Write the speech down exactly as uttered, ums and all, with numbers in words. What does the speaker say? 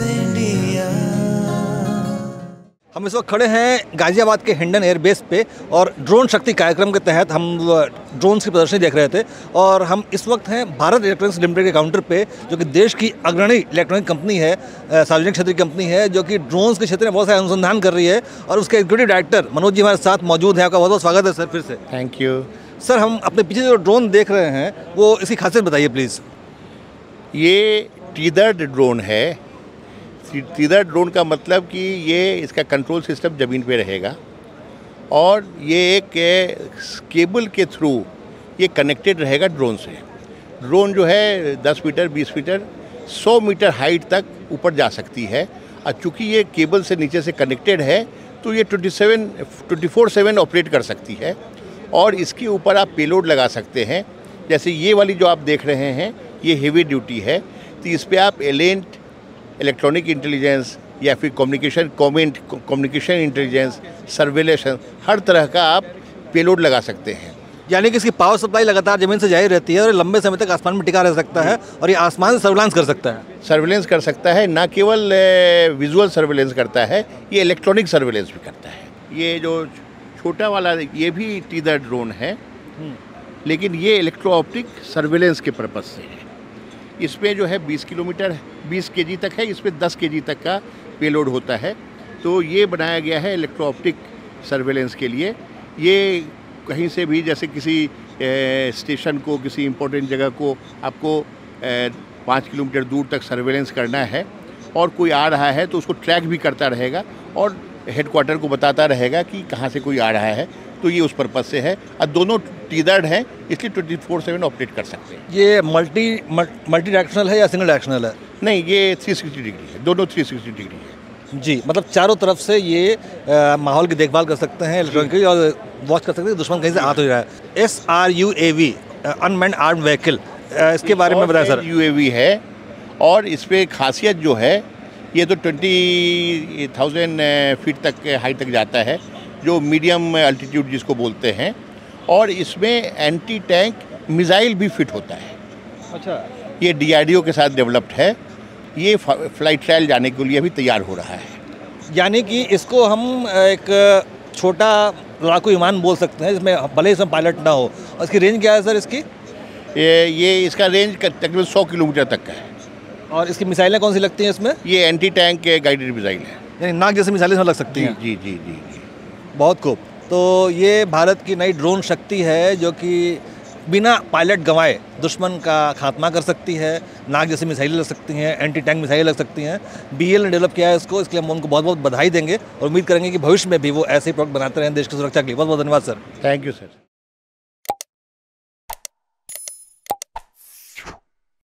हम इस वक्त खड़े हैं गाजियाबाद के हिंडन एयरबेस पे और ड्रोन शक्ति कार्यक्रम के तहत हम ड्रोन्स की प्रदर्शनी देख रहे थे और हम इस वक्त हैं भारत इलेक्ट्रॉनिक्स लिमिटेड के काउंटर पे, जो कि देश की अग्रणी इलेक्ट्रॉनिक कंपनी है, सार्वजनिक क्षेत्र की कंपनी है, जो कि ड्रोन्स के क्षेत्र में बहुत सारे अनुसंधान कर रही है। और उसके एग्जीक्यूटिव डायरेक्टर मनोज जी हमारे साथ मौजूद हैं। आपका बहुत बहुत स्वागत है सर फिर से। Thank you sir. हम अपने पीछे जो ड्रोन देख रहे हैं वो इसकी खासियत बताइए प्लीज़। ये टीदर्ड ड्रोन है। टीदर्ड ड्रोन का मतलब कि ये इसका कंट्रोल सिस्टम ज़मीन पे रहेगा और ये एक केबल के थ्रू ये कनेक्टेड रहेगा ड्रोन से। ड्रोन जो है दस मीटर बीस मीटर सौ मीटर हाइट तक ऊपर जा सकती है और चूँकि ये केबल से नीचे से कनेक्टेड है तो ये twenty seven twenty four seven operate कर सकती है। और इसके ऊपर आप पेलोड लगा सकते हैं। जैसे ये वाली जो आप देख रहे हैं ये हेवी ड्यूटी है, तो इस पर आप एलेंट इलेक्ट्रॉनिक इंटेलिजेंस या फिर communication comment communication intelligence surveillance हर तरह का आप पेलोड लगा सकते हैं। यानी कि इसकी पावर सप्लाई लगातार ज़मीन से जारी रहती है और लंबे समय तक आसमान में टिका रह सकता है और ये आसमान से सर्विलांस कर सकता है। सर्विलेंस कर सकता है, ना केवल विजुअल सर्विलेंस करता है, ये इलेक्ट्रॉनिक सर्विलेंस भी करता है। ये जो छोटा वाला ये भी टीदर ड्रोन है, लेकिन ये इलेक्ट्रो ऑप्टिक सर्विलेंस के पर्पज़ से है। इसमें जो है बीस किलोमीटर बीस केजी तक है, इसमें दस केजी तक का पेलोड होता है। तो ये बनाया गया है इलेक्ट्रो ऑप्टिक सर्वेलेंस के लिए। ये कहीं से भी जैसे किसी ए, स्टेशन को, किसी इम्पोर्टेंट जगह को आपको पाँच किलोमीटर दूर तक सर्वेलेंस करना है और कोई आ रहा है तो उसको ट्रैक भी करता रहेगा और हेडक्वार्टर को बताता रहेगा कि कहाँ से कोई आ रहा है। तो ये उस पर्पज़ से है और दोनों टीदर्ड हैं, इसलिए ट्वेंटी फोर सेवन ऑपरेट कर सकते हैं। ये मल्टी मल्टी डायरेक्शनल है या सिंगल डायरेक्शनल है? नहीं, ये थ्री सिक्सटी डिग्री है, दोनों थ्री सिक्सटी डिग्री है जी। मतलब चारों तरफ से ये आ, माहौल की देखभाल कर सकते हैं इलेक्ट्रॉनिक और वॉच कर सकते हैं दुश्मन कहीं से आ तो रहा है। S R U A V unmanned armed vehicle, इसके बारे में बताएं सर। यू ए वी है और इस पर खासियत जो है ये तो ट्वेंटी थाउजेंड फीट तक हाइट तक जाता है, जो मीडियम अल्टीट्यूड जिसको बोलते हैं। और इसमें एंटी टैंक मिसाइल भी फिट होता है। अच्छा। ये डी आर डी ओ के साथ डेवलप्ड है। ये फ्लाइट ट्रायल जाने के लिए अभी तैयार हो रहा है। यानी कि इसको हम एक छोटा लड़ाकू विमान बोल सकते हैं, जिसमें भले इसमें पायलट ना हो। और इसकी रेंज क्या है सर इसकी? ये ये इसका रेंज तकरीबन सौ किलोमीटर तक का है। और इसकी मिसाइलें कौन सी लगती हैं इसमें? ये एंटी टैंक गाइडेड मिसाइल है, यानी नाक जैसी मिसाइलें इसमें लग सकती हैं। जी जी जी जी। बहुत खूब। तो ये भारत की नई ड्रोन शक्ति है जो कि बिना पायलट गंवाए दुश्मन का खात्मा कर सकती है। नाक जैसी मिसाइलें लग सकती हैं, एंटी टैंक मिसाइलें लग सकती हैं। बी एल ने डेवलप किया है इसको, इसके लिए हम उनको बहुत बहुत बधाई देंगे और उम्मीद करेंगे कि भविष्य में भी वो ऐसे ही प्रोडक्ट बनाते रहें देश की सुरक्षा के लिए। बहुत बहुत धन्यवाद सर। Thank you sir.